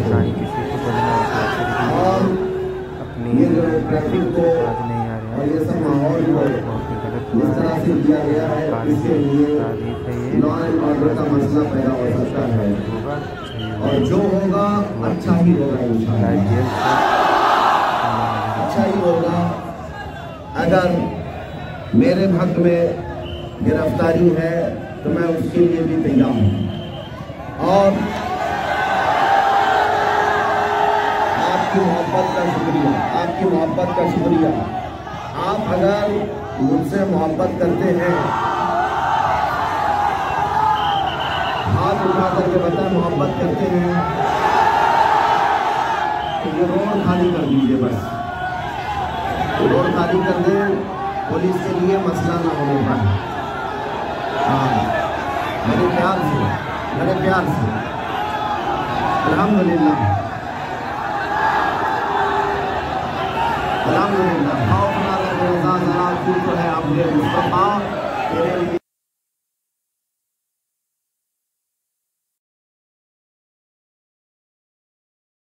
ना ही किसी को बोलना और अपनी ये जो ट्रैफिक को आज नहीं आ रहा और ये सब माहौल को बहुत ही गलत इस तरह से दिया गया है, इसके लिए लॉ एंड ऑर्डर का मसला पैदा हो सकता है और जो होगा अच्छा ही होगा इंशाअल्लाह, अच्छा ही होगा। अगर मेरे हक में गिरफ्तारी है तो मैं उसके लिए भी तैयार हूँ और आपकी मोहब्बत का शुक्रिया, आपकी मोहब्बत का शुक्रिया। आप अगर मुझसे मोहब्बत करते हैं, हाथ उठा करके बताएं मोहब्बत करते हैं, तो ये रोड खाली कर दीजिए, बस रोड खाली कर दें, पुलिस के लिए मसला ना होने पाए। हाँ, मेरे प्यार से अल्हम्दुलिल्लाह अल्हम्दुलिल्लाह। तो है आपने मुस्तफा तेरे लिए